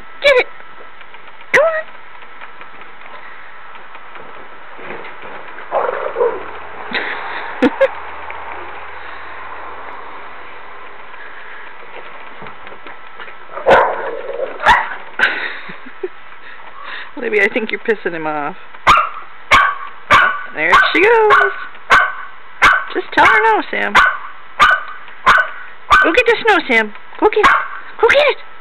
Get it! Go on! Libby, I think you're pissing him off. There she goes. Just tell her no, Sam. Go get the snow, Sam. Go get it. Go get it.